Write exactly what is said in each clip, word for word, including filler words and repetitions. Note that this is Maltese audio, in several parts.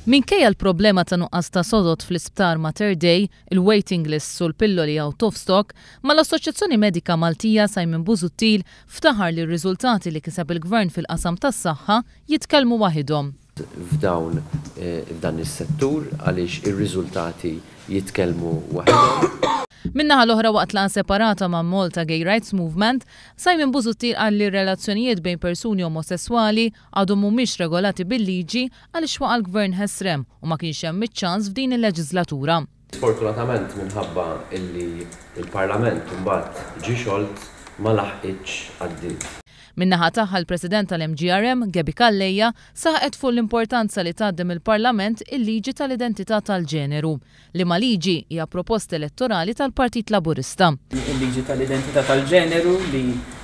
Minkejja l-problema ta' nuqqas ta' sodod fl-isptar Mater Dei, il-waiting list u l-pilloli out of stock, ma l-Assoċjazzjoni Medika Maltija Simon Busuttil ftaħar li r-riżultati li kiseb il-Gvern fil-qasam tas-saħħa jitkellmu waħidhom. F'dawn f'dan is-settur għaliex ir-riżultati jitkellmu waħedhom. Minnaħa l-oħra waqt laqa separata ma' Malta Gay Rights Movement, Simon Busuttil qal li r-relazzjonijiet bejn persuni omosessuali għadhom mhumiex regolati bil-liġi għaliex waqa' l-Gvern ħesrem u ma kienx hemm iċ-ċans f'din il-leġislatura. Sfortunatament minħabba illi il-Parlament imbagħad ġie xolt ma laħqitx għaddiet. Minnaħa tagħha l-President tal-M G R M, Gabby Kallejja, saħqet fuq l-importanza li tgħaddem il-Parlament il-liġi tal-identità tal-ġeneru, li ma liġi hija proposta elettorali tal-Partit Laburista. Il-liġi tal-identità tal-ġeneru li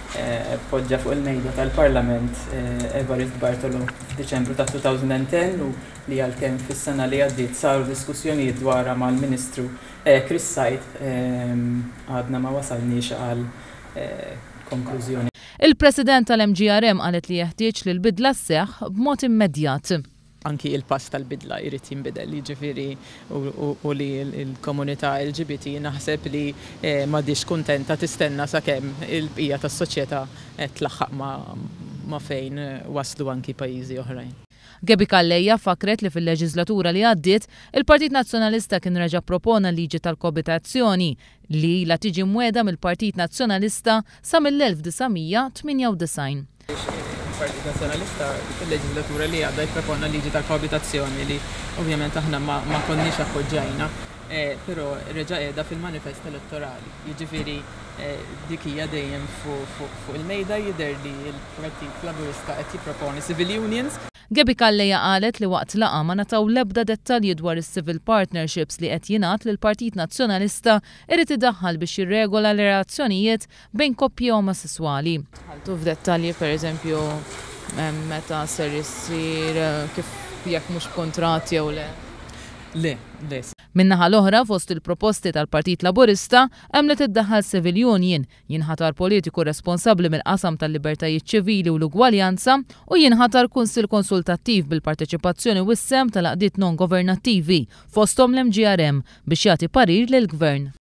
poġġa fuq il-mejda tal-Parlament Evarist Bartolo f'Diċembru ta' two thousand ten u li għalkemm fis-sena li għaddiet saru diskussjonijiet dwarha mal-Ministru Chris Sajt għadna ma wasalniex għal konklużjoni. Il-President tal-M G R M qalet li jeħtieġ li l-bidla sseħħ b'mod immedjat. Anki il-pass tal-bidla jrid jinbidel, jiġifieri u li l-komunità L G B T naħseb li m'għadix kuntenta tistenna sakemm il-bqija tas-soċjetà tlaħħaq ma' fejn waslu anki pajjiżi oħrajn. Gabby Kallejja fakret li fil-leġislatura li għaddiet, il-Partit Nazzjonalista kien reġa' propona liġi tal-koabitazzjoni li la tiġi mweda mill-Partit Nazzjonalista sa mill-elf tisa' tminja u design. Il-Partit Nazzjonalista fil-leġislatura li għadda jpropona liġi tal-koabitazzjoni li ovvjament aħna ma konniex appoġġajna, però reġa' qiegħda fil-manifest elettorali. Jiġifieri dik hija dejjem fuq il-mejda jidher li l-Partit Laburista qed jipproponi civil unions. Gabby Kallejja qalet li waqt laqa ma nataw l-ebda dettalji dwar is-civil partnerships li qed jingħat li l-Partit Nazzjonalista irid idaħħal biex jirregola l-relazzjonijiet bejn koppji omosessuali. Ħaltu f'dettalji pereżempju meta ser issir kif jekk mhux kontratt jew le. Le, le. Minnaħa l-oħra fost il-proposti tal-Partit Laburista hemm li tiddaħħal civil union, jinħatar politiku responsabbli mill-qasam tal-libertajiet ċivili u l-ugwaljanza u jinħatar kunsill konsultattiv bil-parteċipazzjoni wissem tal-aqdiet non-governattivi fosthom l-M G R M biex jagħti parir lill-Gvern.